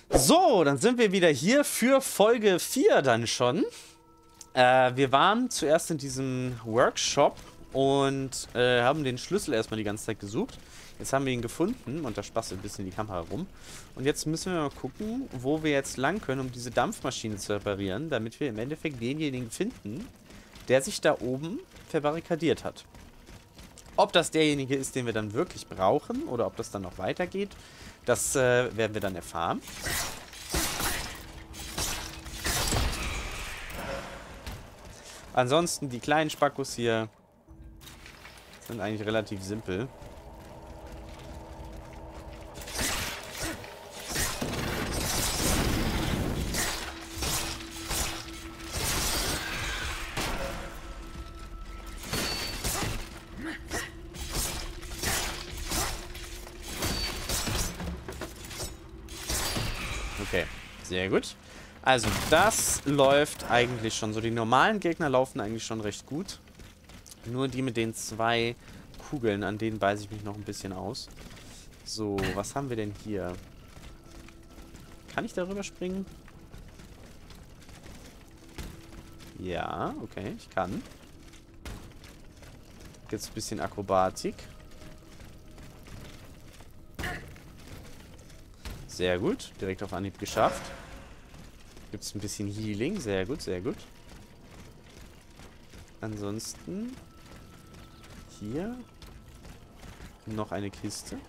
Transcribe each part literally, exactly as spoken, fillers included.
So, dann sind wir wieder hier für Folge vier dann schon. Äh, wir waren zuerst in diesem Workshop und äh, haben den Schlüssel erstmal die ganze Zeit gesucht. Jetzt haben wir ihn gefunden und da spasselt ein bisschen die Kamera rum. Und jetzt müssen wir mal gucken, wo wir jetzt lang können, um diese Dampfmaschine zu reparieren, damit wir im Endeffekt denjenigen finden, der sich da oben verbarrikadiert hat. Ob das derjenige ist, den wir dann wirklich brauchen oder ob das dann noch weitergeht, das äh, werden wir dann erfahren. Ansonsten die kleinen Spackos hier sind eigentlich relativ simpel. Okay, sehr gut. Also das läuft eigentlich schon so. Die normalen Gegner laufen eigentlich schon recht gut. Nur die mit den zwei Kugeln, an denen beiße ich mich noch ein bisschen aus. So, was haben wir denn hier? Kann ich darüber springen? Ja, okay, ich kann. Jetzt ein bisschen Akrobatik. Sehr gut, direkt auf Anhieb geschafft. Gibt es ein bisschen Healing, sehr gut, sehr gut. Ansonsten hier noch eine Kiste.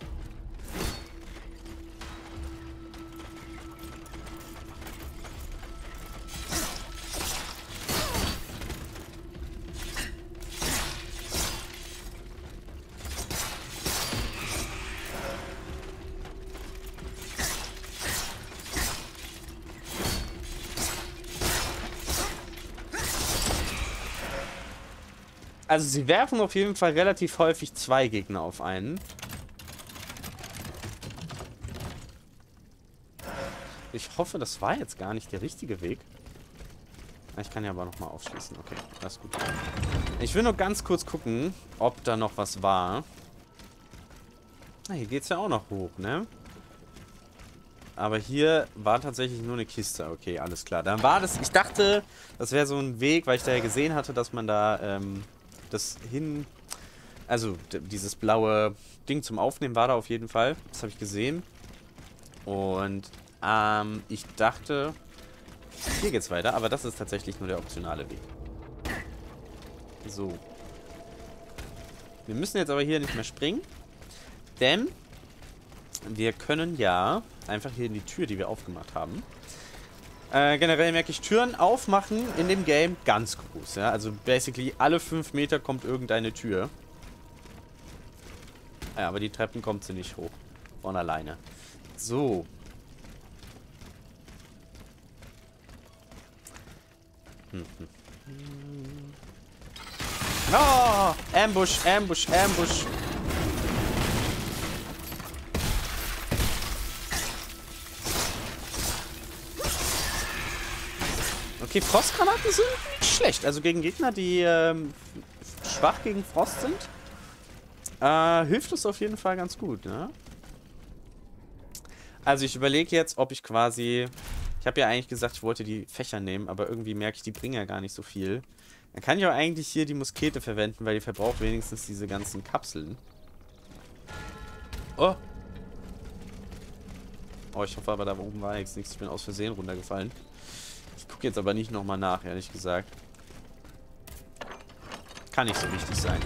Also sie werfen auf jeden Fall relativ häufig zwei Gegner auf einen. Ich hoffe, das war jetzt gar nicht der richtige Weg. Ich kann ja aber nochmal aufschließen. Okay, das ist gut. Ich will nur ganz kurz gucken, ob da noch was war. Ah, hier geht es ja auch noch hoch, ne? Aber hier war tatsächlich nur eine Kiste. Okay, alles klar. Dann war das... Ich dachte, das wäre so ein Weg, weil ich da ja gesehen hatte, dass man da... Ähm, das hin... Also, dieses blaue Ding zum Aufnehmen war da auf jeden Fall. Das habe ich gesehen. Und ähm, ich dachte, hier geht's weiter. Aber das ist tatsächlich nur der optionale Weg. So. Wir müssen jetzt aber hier nicht mehr springen. Denn wir können ja einfach hier in die Tür, die wir aufgemacht haben. Äh, generell merke ich, Türen aufmachen in dem Game ganz groß. Ja? Also basically alle fünf Meter kommt irgendeine Tür. Ja, aber die Treppen kommt sie nicht hoch. Von alleine. So. Hm, hm. Oh! Ambush, Ambush, Ambush. Okay, Frostgranaten sind nicht schlecht. Also gegen Gegner, die ähm, schwach gegen Frost sind, äh, hilft es auf jeden Fall ganz gut, ne? Also ich überlege jetzt, ob ich quasi... Ich habe ja eigentlich gesagt, ich wollte die Fächer nehmen, aber irgendwie merke ich, die bringen ja gar nicht so viel. Dann kann ich auch eigentlich hier die Muskete verwenden, weil die verbraucht wenigstens diese ganzen Kapseln. Oh! Oh, ich hoffe aber, da oben war jetzt nichts. Ich bin aus Versehen runtergefallen. Ich gucke jetzt aber nicht nochmal nach, ehrlich gesagt. Kann nicht so wichtig sein.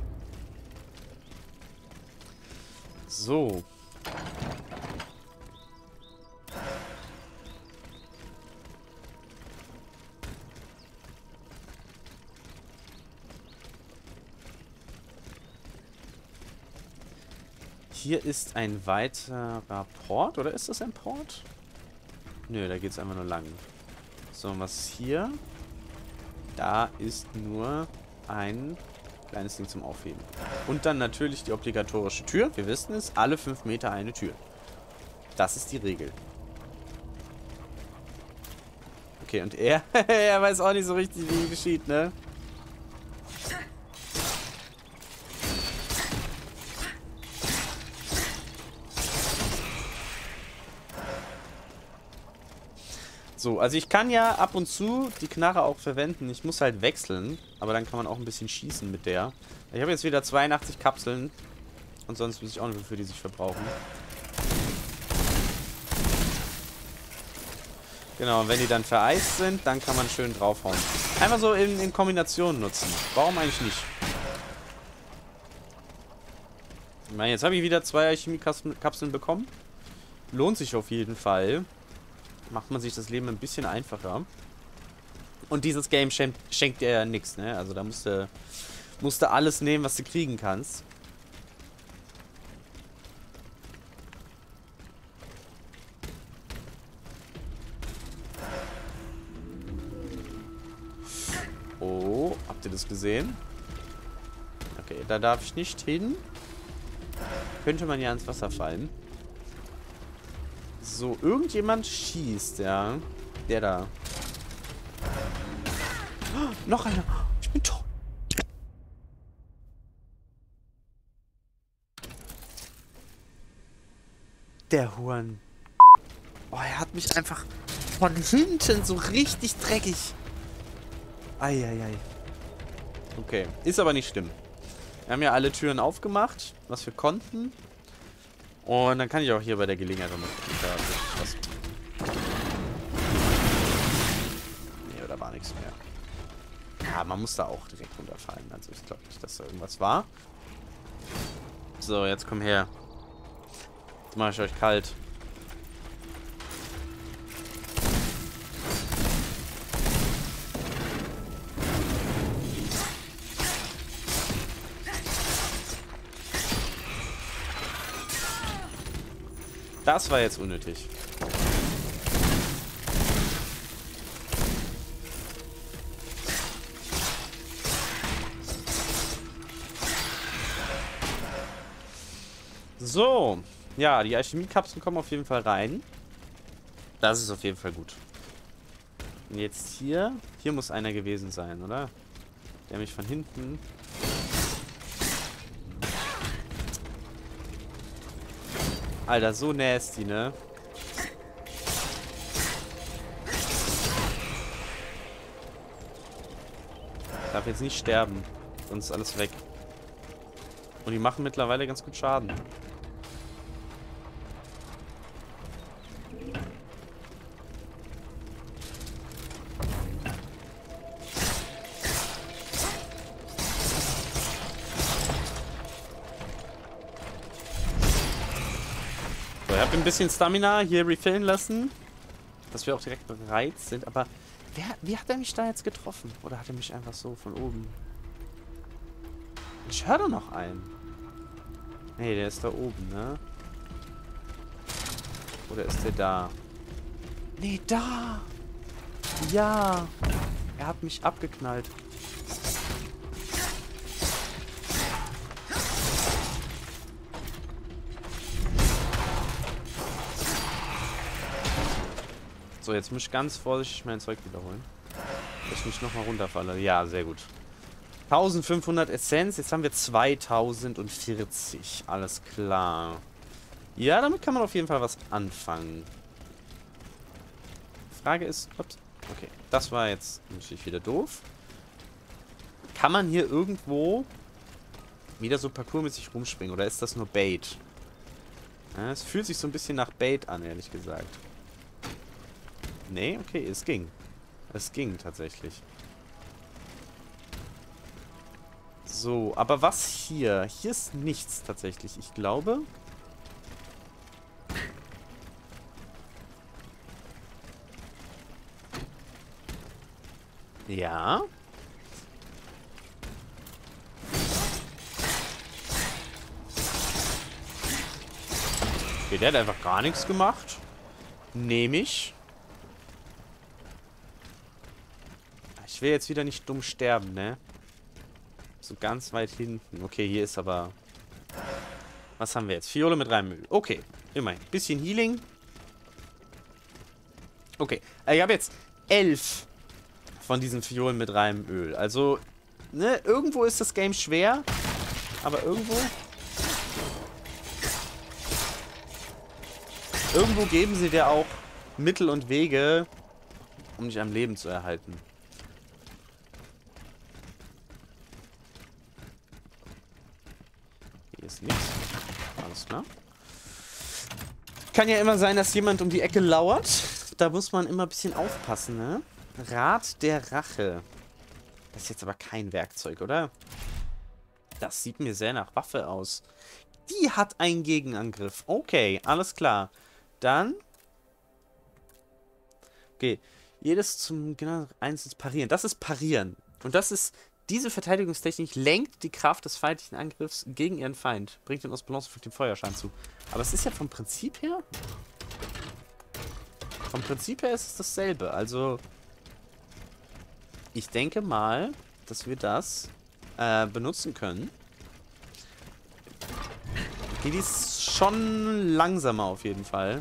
So. Hier ist ein weiterer Port. Oder ist das ein Port? Nö, da geht es einfach nur lang. So, was ist hier? Da ist nur ein kleines Ding zum Aufheben. Und dann natürlich die obligatorische Tür. Wir wissen es, alle fünf Meter eine Tür. Das ist die Regel. Okay, und er, er weiß auch nicht so richtig, wie geschieht, ne? So, also ich kann ja ab und zu die Knarre auch verwenden. Ich muss halt wechseln. Aber dann kann man auch ein bisschen schießen mit der. Ich habe jetzt wieder zweiundachtzig Kapseln. Und sonst weiß ich auch nicht, wofür die sich verbrauchen. Genau, und wenn die dann vereist sind, dann kann man schön draufhauen. Einfach so in, in Kombination nutzen. Warum eigentlich nicht? Ich meine, jetzt habe ich wieder zwei Alchemie-Kapseln bekommen. Lohnt sich auf jeden Fall. Macht man sich das Leben ein bisschen einfacher. Und dieses Game schenkt, schenkt dir ja nichts, ne? Also da musst du, musst du alles nehmen, was du kriegen kannst. Oh, habt ihr das gesehen? Okay, da darf ich nicht hin. Könnte man ja ins Wasser fallen. So, irgendjemand schießt, ja. Der da. Oh, noch einer. Ich bin tot. Der Huren. Oh, er hat mich einfach von hinten so richtig dreckig. Eieiei. Okay, ist aber nicht schlimm. Wir haben ja alle Türen aufgemacht, was wir konnten. Und dann kann ich auch hier bei der Gelegenheit noch was. Nee, da war nichts mehr. Ja, man muss da auch direkt runterfallen. Also ich glaube nicht, dass da irgendwas war. So, jetzt komm her. Jetzt mache ich euch kalt. Das war jetzt unnötig. So. Ja, die Alchemie-Kapseln kommen auf jeden Fall rein. Das ist auf jeden Fall gut. Und jetzt hier. Hier muss einer gewesen sein, oder? Der mich von hinten... Alter, so nasty, ne? Darf jetzt nicht sterben. Sonst ist alles weg. Und die machen mittlerweile ganz gut Schaden. Ich habe ein bisschen Stamina hier refillen lassen, dass wir auch direkt bereit sind. Aber wer, wie hat er mich da jetzt getroffen? Oder hat er mich einfach so von oben? Ich höre doch noch einen. Nee, der ist da oben, ne? Oder ist der da? Nee, da! Ja! Er hat mich abgeknallt. So, jetzt muss ich ganz vorsichtig mein Zeug wiederholen. Dass ich nicht nochmal runterfalle. Ja, sehr gut. eintausendfünfhundert Essenz. Jetzt haben wir zweitausendvierzig. Alles klar. Ja, damit kann man auf jeden Fall was anfangen. Frage ist... Ups, okay, das war jetzt natürlich wieder doof. Kann man hier irgendwo wieder so parkourmäßig rumspringen? Oder ist das nur Bait? Ja, es fühlt sich so ein bisschen nach Bait an, ehrlich gesagt. Nee, okay, es ging. Es ging tatsächlich. So, aber was hier? Hier ist nichts tatsächlich. Ich glaube... Ja. Okay, der hat einfach gar nichts gemacht. Nehme ich. Ich will jetzt wieder nicht dumm sterben, ne? So ganz weit hinten. Okay, hier ist aber... Was haben wir jetzt? Fiole mit reinem Öl. Okay, immerhin. Bisschen Healing. Okay, ich habe jetzt elf von diesen Fiolen mit reinem Öl. Also, ne, irgendwo ist das Game schwer. Aber irgendwo... Irgendwo geben sie dir auch Mittel und Wege, um dich am Leben zu erhalten. Hier ist nichts. Alles klar. Kann ja immer sein, dass jemand um die Ecke lauert. Da muss man immer ein bisschen aufpassen, ne? Rat der Rache. Das ist jetzt aber kein Werkzeug, oder? Das sieht mir sehr nach Waffe aus. Die hat einen Gegenangriff. Okay, alles klar. Dann... Okay. Jedes zum genau einzelnes Parieren. Das ist Parieren. Und das ist... Diese Verteidigungstechnik lenkt die Kraft des feindlichen Angriffs gegen ihren Feind. Bringt ihn aus Balance und fügt dem Feuerschaden zu. Aber es ist ja vom Prinzip her... Vom Prinzip her ist es dasselbe. Also... Ich denke mal, dass wir das äh, benutzen können. Okay, die ist schon langsamer auf jeden Fall.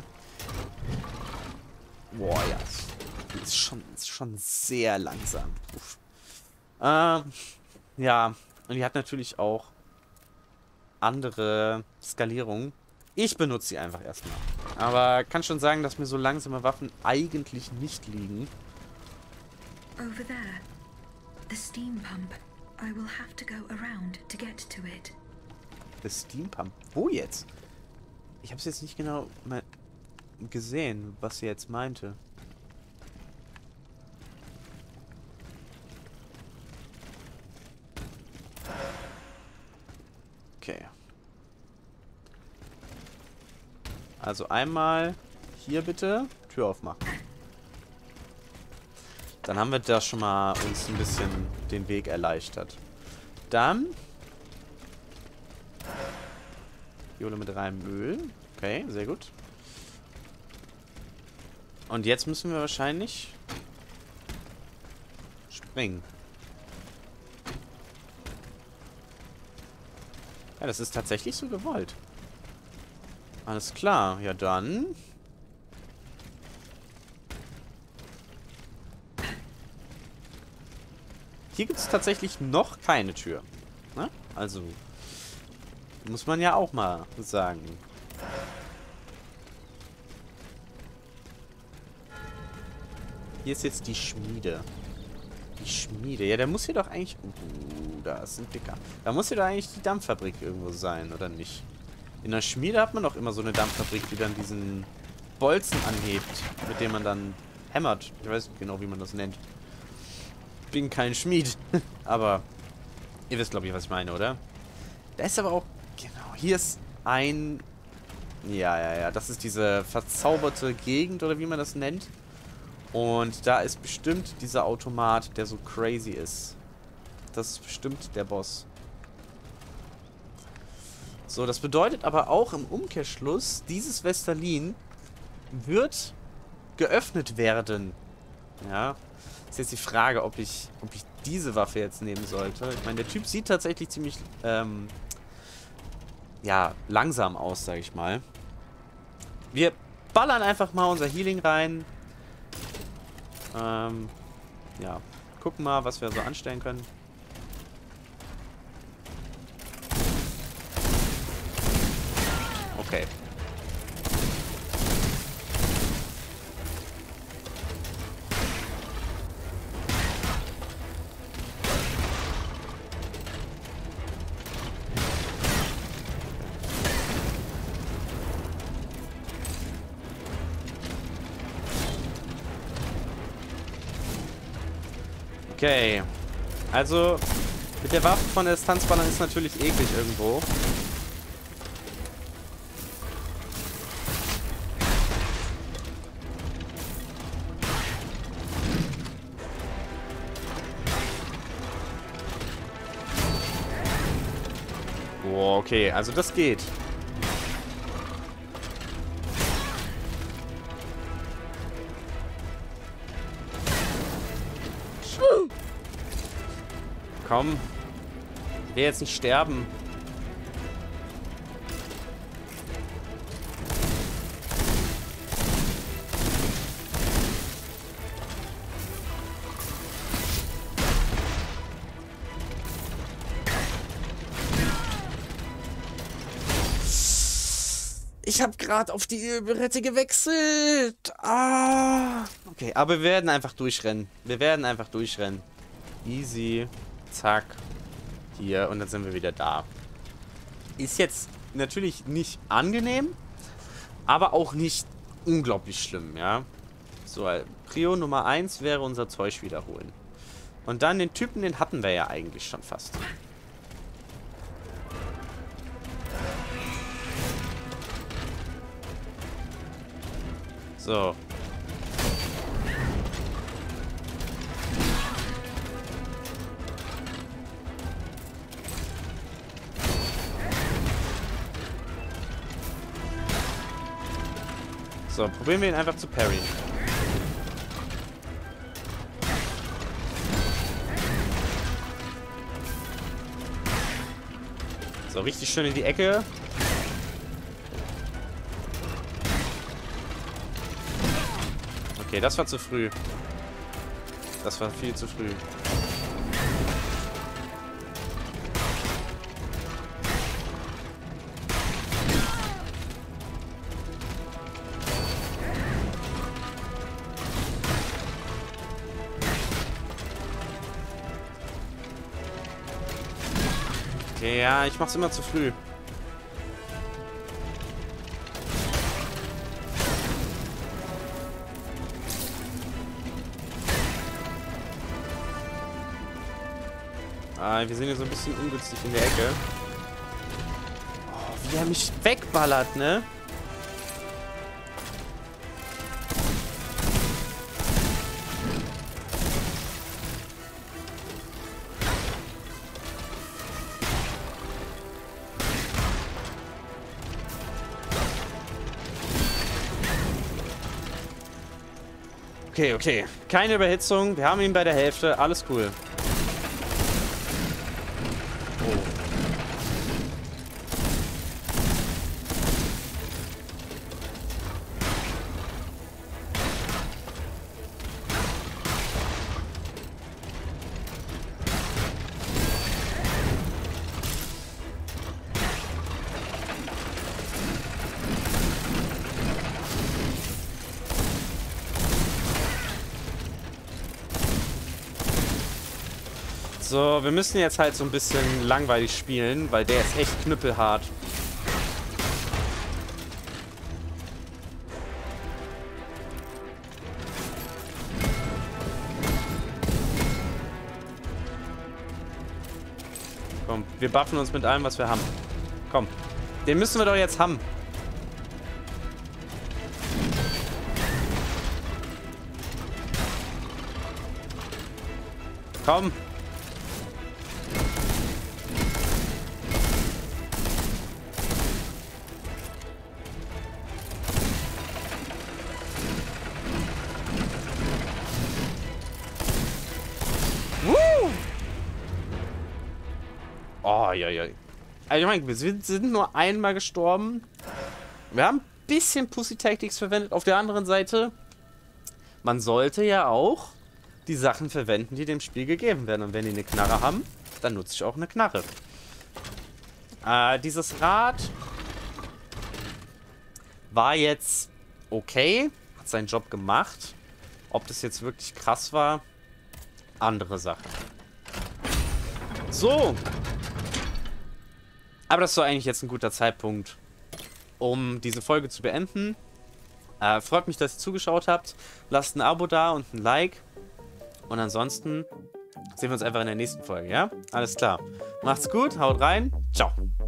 Boah, ja. Die ist schon, ist schon sehr langsam. Uff. Ähm, ja. Und die hat natürlich auch andere Skalierungen. Ich benutze sie einfach erstmal. Aber kann schon sagen, dass mir so langsame Waffen eigentlich nicht liegen. Over there. The steam pump. I will have to go around to get to it. The steam pump? Wo jetzt? Ich habe es jetzt nicht genau mal gesehen, was sie jetzt meinte. Okay. Also einmal hier bitte Tür aufmachen. Dann haben wir da schon mal uns ein bisschen den Weg erleichtert. Dann Jule mit reinem Öl. Okay, sehr gut. Und jetzt müssen wir wahrscheinlich springen. Ja, das ist tatsächlich so gewollt. Alles klar. Ja, dann... Hier gibt es tatsächlich noch keine Tür. Ne? Also, muss man ja auch mal sagen. Hier ist jetzt die Schmiede. Die Schmiede. Ja, der muss hier doch eigentlich... Uh, da ist ein Dicker. Da muss hier doch eigentlich die Dampffabrik irgendwo sein, oder nicht? In der Schmiede hat man doch immer so eine Dampffabrik, die dann diesen Bolzen anhebt, mit dem man dann hämmert. Ich weiß nicht genau, wie man das nennt. Ich bin kein Schmied. Aber ihr wisst, glaube ich, was ich meine, oder? Da ist aber auch... Genau, hier ist ein... Ja, ja, ja. Das ist diese verzauberte Gegend, oder wie man das nennt. Und da ist bestimmt dieser Automat, der so crazy ist. Das ist bestimmt der Boss. So, das bedeutet aber auch im Umkehrschluss, dieses Vestalin wird geöffnet werden. Ja. Ist jetzt die Frage, ob ich, ob ich diese Waffe jetzt nehmen sollte. Ich meine, der Typ sieht tatsächlich ziemlich, ähm, ja, langsam aus, sage ich mal. Wir ballern einfach mal unser Healing rein. Ähm, ja. Gucken mal, was wir so anstellen können. Okay. Okay. Also, mit der Waffe von der Distanz ballern ist natürlich eklig irgendwo. Boah, okay. Also das geht. Komm. Ich will jetzt nicht sterben. Ich habe gerade auf die Ölberette gewechselt. Ah. Okay, aber wir werden einfach durchrennen. Wir werden einfach durchrennen. Easy. Zack. Hier. Und dann sind wir wieder da. Ist jetzt natürlich nicht angenehm, aber auch nicht unglaublich schlimm, ja. So, Prio Nummer eins wäre unser Zeug wiederholen. Und dann den Typen, den hatten wir ja eigentlich schon fast. So. So, probieren wir ihn einfach zu parryen. So, richtig schön in die Ecke. Okay, das war zu früh. Das war viel zu früh. Okay, ja, ich mach's immer zu früh. Ah, wir sind hier so ein bisschen ungünstig in der Ecke. Oh, wie er mich wegballert, ne? Okay, okay. Keine Überhitzung. Wir haben ihn bei der Hälfte. Alles cool. Oh. So, wir müssen jetzt halt so ein bisschen langweilig spielen, weil der ist echt knüppelhart. Komm, wir buffen uns mit allem, was wir haben. Komm, den müssen wir doch jetzt haben. Komm. Oh, ja, ja. Also ich meine, wir sind, sind nur einmal gestorben. Wir haben ein bisschen Pussy Tactics verwendet. Auf der anderen Seite, man sollte ja auch die Sachen verwenden, die dem Spiel gegeben werden. Und wenn die eine Knarre haben, dann nutze ich auch eine Knarre. Äh, dieses Rad war jetzt okay. Hat seinen Job gemacht. Ob das jetzt wirklich krass war, andere Sache. So. Aber das ist doch eigentlich jetzt ein guter Zeitpunkt, um diese Folge zu beenden. Äh, freut mich, dass ihr zugeschaut habt. Lasst ein Abo da und ein Like. Und ansonsten sehen wir uns einfach in der nächsten Folge, ja? Alles klar. Macht's gut, haut rein. Ciao.